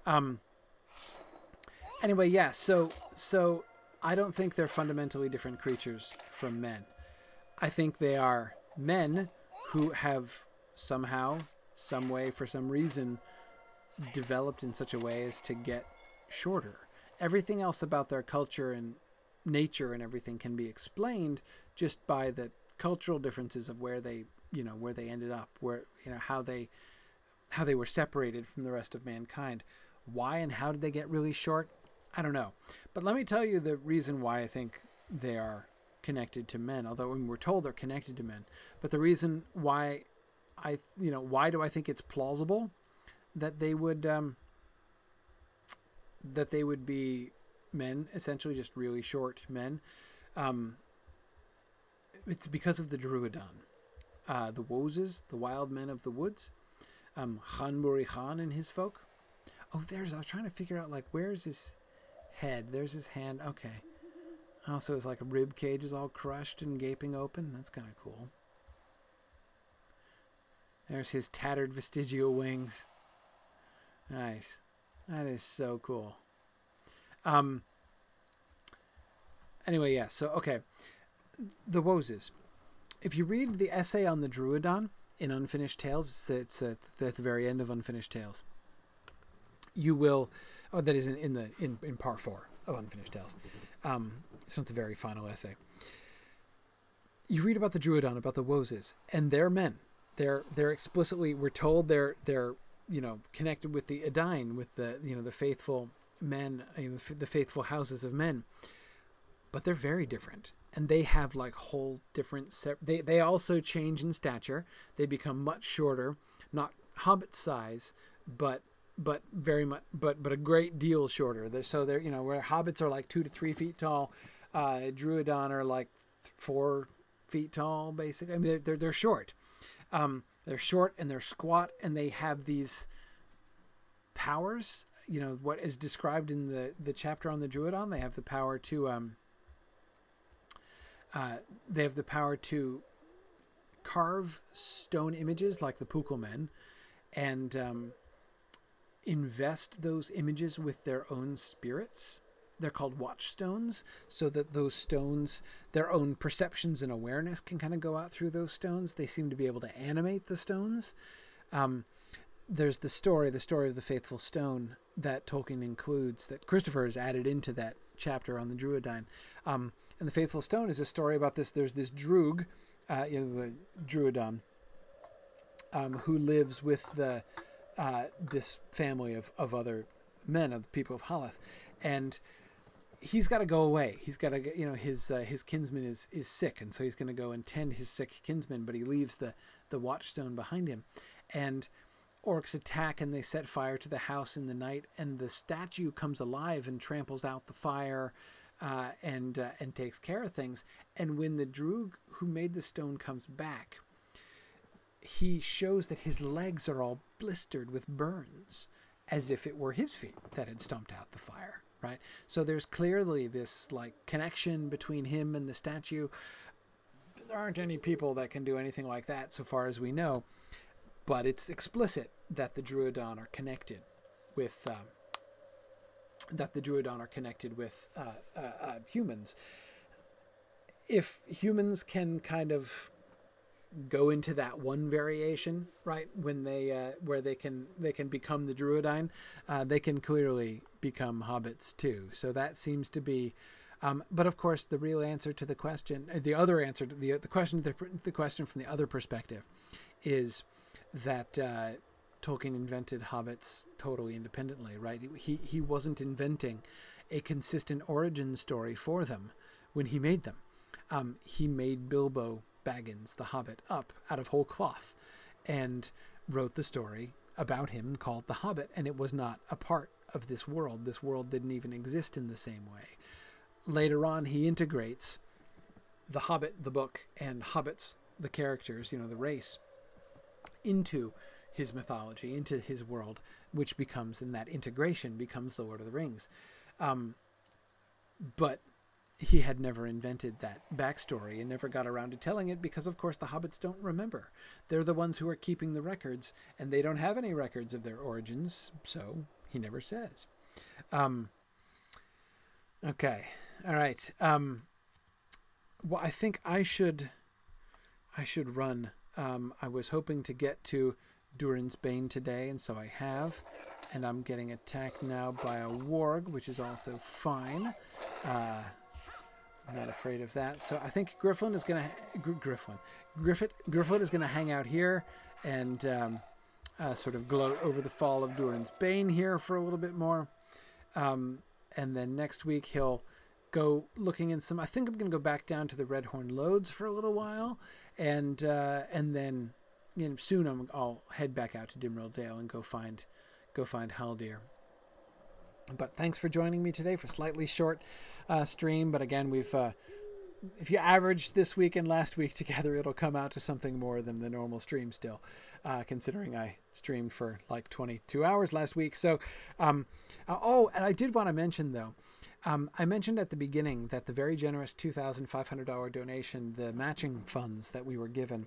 Anyway, yeah, so I don't think they're fundamentally different creatures from men. I think they are men who have somehow, some way, for some reason, developed in such a way as to get shorter. Everything else about their culture and nature and everything can be explained just by the cultural differences of where they ended up, how they were separated from the rest of mankind. Why and how did they get really short? I don't know. But let me tell you the reason why I think they are connected to men, although we're told they're connected to men. But the reason why why do I think it's plausible that they would be men, essentially just really short men? It's because of the Druidan. The Woses, the wild men of the woods, Khanburi Khan and his folk. Oh, I was trying to figure out, like, where's his head? There's his hand. Okay. Also, his, like, rib cage is all crushed and gaping open. That's kind of cool. There's his tattered vestigial wings. Nice. That is so cool. Anyway, yeah. So, okay. The Woses. If you read the essay on the Druidan in Unfinished Tales, it's at the very end of Unfinished Tales. You will, that is in part 4 of Unfinished Tales. It's not the very final essay. you read about the Druidon, about the Woses, and they're men. They're explicitly, we're told they're connected with the Edain, with the the faithful men, the faithful houses of men. But they're very different, and they have like whole different. They also change in stature. They become much shorter, not hobbit size, but very much, but a great deal shorter. They're where hobbits are like 2 to 3 feet tall, Druidon are like 4 feet tall, basically. I mean, they're short. They're short and they're squat, and they have these powers. What is described in the chapter on the Druidon. They have the power to carve stone images like the Pukelmen, and invest those images with their own spirits. They're called watchstones, so that those stones, their own perceptions and awareness can kind of go out through those stones. They seem to be able to animate the stones. There's the story of the Faithful Stone that Tolkien includes, that Christopher has added into that chapter on the Druidine. And the Faithful Stone is a story about this. There's this Droog, the Druidon, who lives with this family of other men, of the people of Haleth, and he's got to go away. He's got to, his kinsman is sick, and so he's going to go and tend his sick kinsman, but he leaves the watchstone behind him. And orcs attack, and they set fire to the house in the night, and the statue comes alive and tramples out the fire, and takes care of things. And when the Droog who made the stone comes back, he shows that his legs are all blistered with burns, as if it were his feet that had stomped out the fire, right? So there's clearly this like connection between him and the statue. There aren't any people that can do anything like that, so far as we know, but it's explicit that the Druidon are connected with humans. If humans can kind of go into that one variation, right, when they where they can become the Druidine, they can clearly become hobbits too. So that seems to be, but of course the real answer to the question, the other answer to the question from the other perspective, is that Tolkien invented hobbits totally independently, right? He wasn't inventing a consistent origin story for them when he made them. He made Bilbo Baggins, the Hobbit, up out of whole cloth, and wrote the story about him called The Hobbit, and it was not a part of this world. This world didn't even exist in the same way. Later on, he integrates The Hobbit, the book, and hobbits, the characters, the race, into his mythology, into his world, which becomes, in that integration, becomes The Lord of the Rings. But he had never invented that backstory and never got around to telling it because, of course, the hobbits don't remember. They're the ones who are keeping the records, and they don't have any records of their origins, so he never says. Okay. All right. Well, I think I should run. I was hoping to get to Durin's Bane today, and so I have. And I'm getting attacked now by a warg, which is also fine. I'm not afraid of that. So I think Griffin is going to... Griffith is going to hang out here and sort of gloat over the fall of Durin's Bane here for a little bit more. And then next week he'll go looking in some... I think I'm going to go back down to the Redhorn Lodes for a little while. And then soon I'll head back out to Dimrill Dale and go find Haldir. But thanks for joining me today for a slightly short stream. But again, we've if you average this week and last week together, it'll come out to something more than the normal stream still, considering I streamed for like 22 hours last week. So, and I did want to mention, though, I mentioned at the beginning that the very generous $2,500 donation, the matching funds that we were given,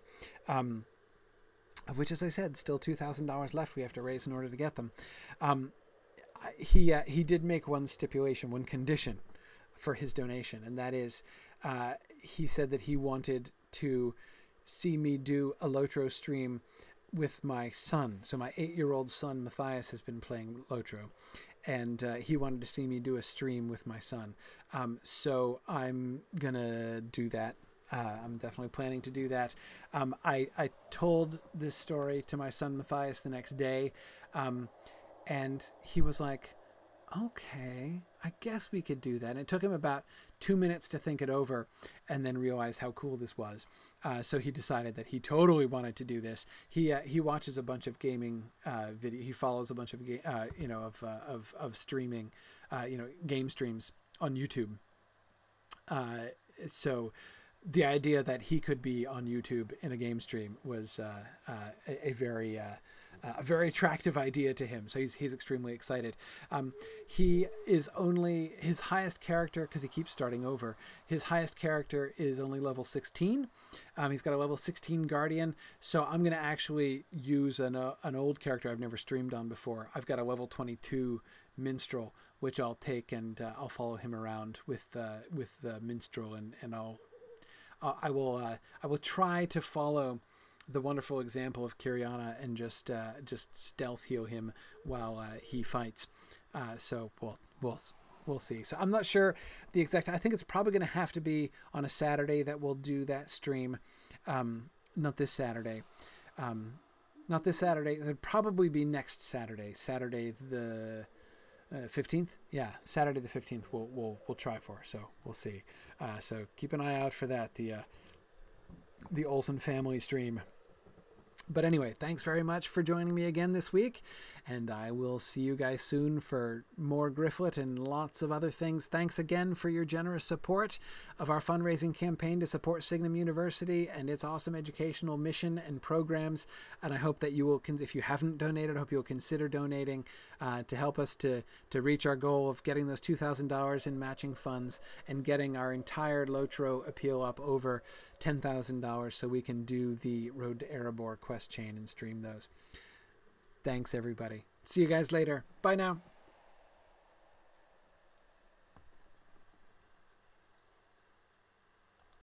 of which, as I said, still $2,000 left we have to raise in order to get them. He did make one stipulation, one condition for his donation, and that is he said that he wanted to see me do a Lotro stream with my son. So my 8-year-old son Matthias has been playing Lotro, and he wanted to see me do a stream with my son. So I'm gonna do that I'm definitely planning to do that. I told this story to my son Matthias the next day, and he was like, okay, I guess we could do that. And it took him about 2 minutes to think it over and then realize how cool this was. So he decided that he totally wanted to do this. He watches a bunch of gaming video. He follows a bunch of of streaming, game streams on YouTube. So the idea that he could be on YouTube in a game stream was a very attractive idea to him. So he's extremely excited. He is only his highest character, because he keeps starting over. His highest character is only level 16. He's got a level 16 Guardian. So I'm going to actually use an old character I've never streamed on before. I've got a level 22 Minstrel, which I'll take, and I'll follow him around with the Minstrel, and I will try to follow the wonderful example of Kiriana and just stealth heal him while he fights. So we'll see. So I'm not sure the exact. I think it's probably going to have to be on a Saturday that we'll do that stream. Not this Saturday. Not this Saturday. It'll probably be next Saturday. Saturday the 15th. Yeah, Saturday the 15th. We'll try for. So we'll see. So keep an eye out for that. The Olsen family stream. But anyway, thanks very much for joining me again this week, and I will see you guys soon for more Grifflet and lots of other things. Thanks again for your generous support of our fundraising campaign to support Signum University and its awesome educational mission and programs. And I hope that you will, if you haven't donated, I hope you'll consider donating to help us to reach our goal of getting those $2,000 in matching funds and getting our entire Lotro appeal up over $10,000 so we can do the Road to Erebor quest chain and stream those. Thanks, everybody. See you guys later. Bye now.